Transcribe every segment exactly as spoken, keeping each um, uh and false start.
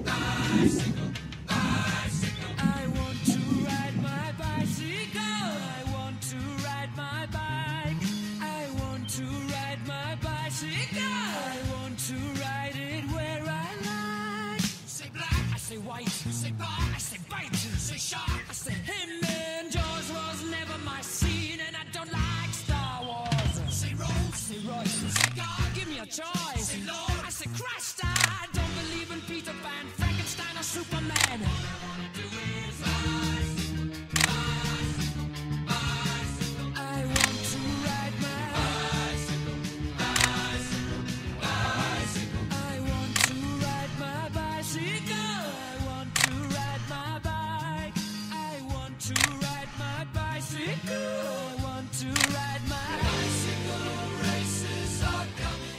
Bicycle, bicycle. I want to ride my bicycle. I want to ride my bike. I want to ride my bicycle. I want to ride it where I like. Say black, I say white. Say bar, I say bite. Say shark, I say him. And Jaws was never my scene, and I don't like Star Wars. Say Rose, say Royce. Say God, give me a choice. Say Lord, I say Christ. I don't believe in Peter Pan, Frankenstein, or Superman. All I wanna do is bicycle, bicycle, bicycle. I want to ride my bicycle, bicycle, bicycle. I want to ride my bicycle. I want to ride my bike. I want to ride my bicycle. I want to ride my bicycle. Races are coming.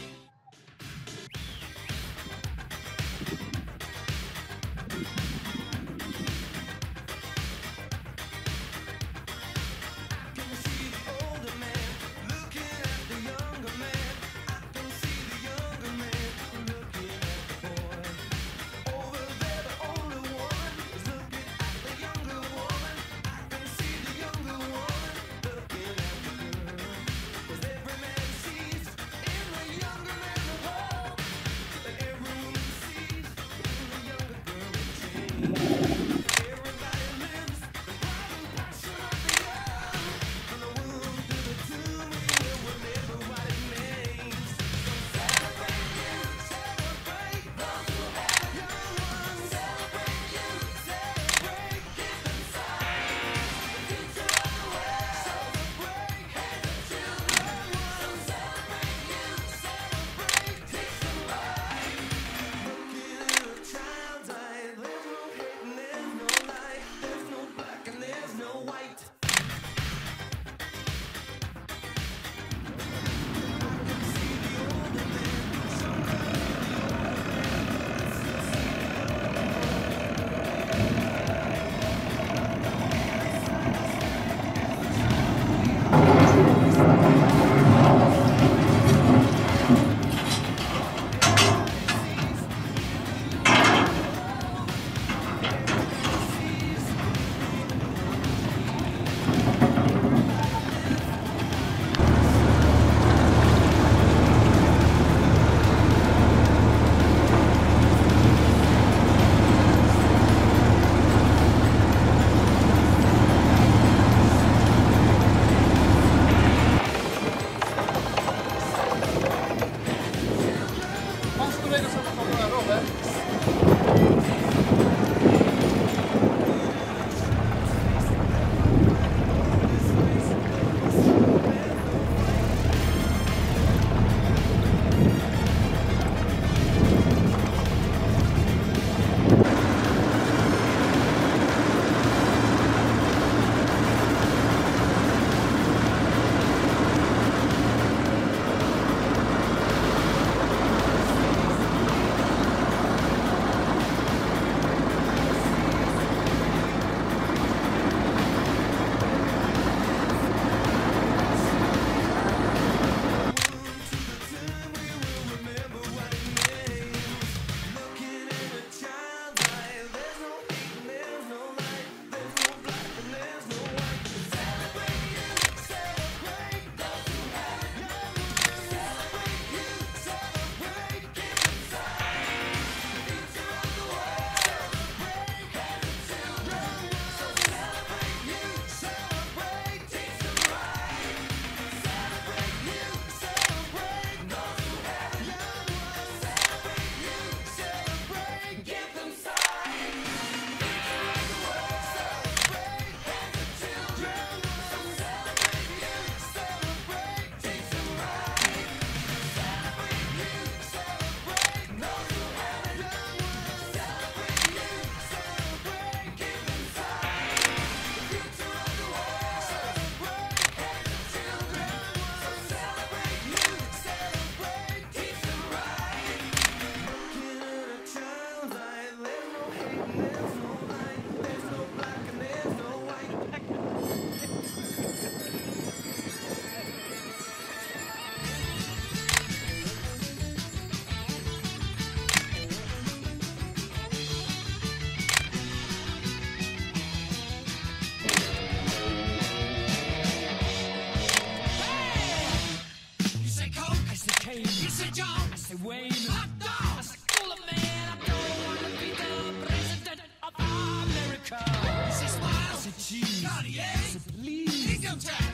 Hilltop.